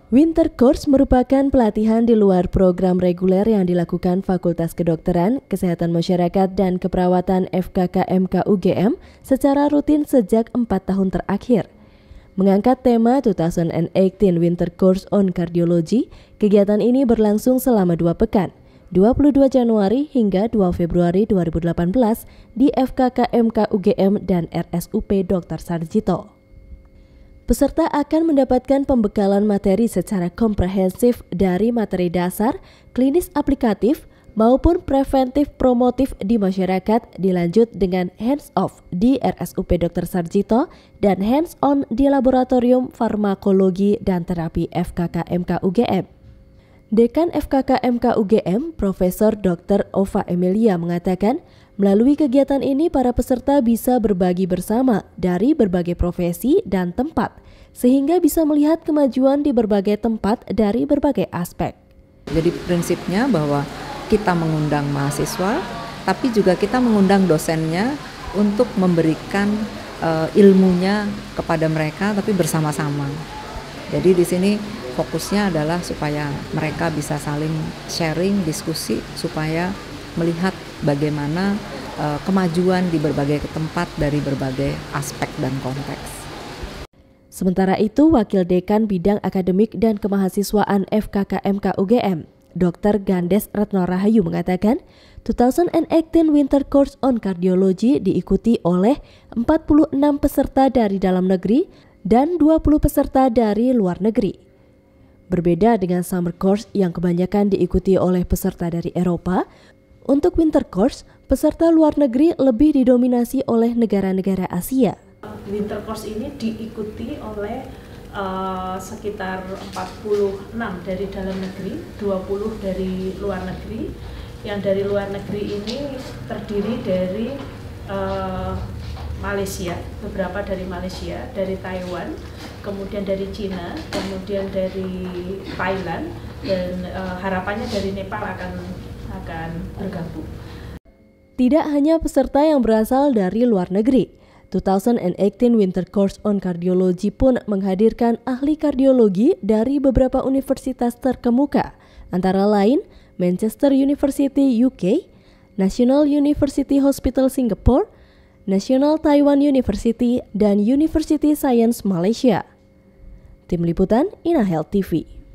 Winter Course merupakan pelatihan di luar program reguler yang dilakukan Fakultas Kedokteran, Kesehatan Masyarakat, dan Keperawatan FKKMK UGM secara rutin sejak 4 tahun terakhir. Mengangkat tema 2018 Winter Course on Cardiology, kegiatan ini berlangsung selama 2 pekan, 22 Januari hingga 2 Februari 2018 di FKKMK UGM dan RSUP Dr. Sarjito. Peserta akan mendapatkan pembekalan materi secara komprehensif dari materi dasar, klinis aplikatif, maupun preventif promotif di masyarakat, dilanjut dengan hands-off di RSUP Dr. Sarjito dan hands-on di Laboratorium Farmakologi dan Terapi FKKMK UGM. Dekan FKKMK UGM, Profesor Dr. Ova Emilia mengatakan, melalui kegiatan ini para peserta bisa berbagi bersama dari berbagai profesi dan tempat, sehingga bisa melihat kemajuan di berbagai tempat dari berbagai aspek. Jadi prinsipnya bahwa kita mengundang mahasiswa, tapi juga kita mengundang dosennya untuk memberikan ilmunya kepada mereka, tapi bersama-sama. Jadi di sini fokusnya adalah supaya mereka bisa saling sharing, diskusi, supaya melihat bagaimana kemajuan di berbagai tempat dari berbagai aspek dan konteks. Sementara itu, Wakil Dekan Bidang Akademik dan Kemahasiswaan FKKMK UGM, Dr. Gandes Retno Rahayu mengatakan, 2018 Winter Course on Cardiology diikuti oleh 46 peserta dari dalam negeri dan 20 peserta dari luar negeri. Berbeda dengan Summer Course yang kebanyakan diikuti oleh peserta dari Eropa, untuk Winter Course, peserta luar negeri lebih didominasi oleh negara-negara Asia. Winter Course ini diikuti oleh sekitar 46 dari dalam negeri, 20 dari luar negeri. Yang dari luar negeri ini terdiri dari Malaysia, beberapa dari Malaysia, dari Taiwan, kemudian dari Cina, kemudian dari Thailand, dan harapannya dari Nepal akan bergabung. Tidak hanya peserta yang berasal dari luar negeri, 2018 Winter Course on Cardiology pun menghadirkan ahli kardiologi dari beberapa universitas terkemuka, antara lain Manchester University UK, National University Hospital Singapore, National Taiwan University, dan University Science Malaysia. Tim Liputan, Inahealth TV.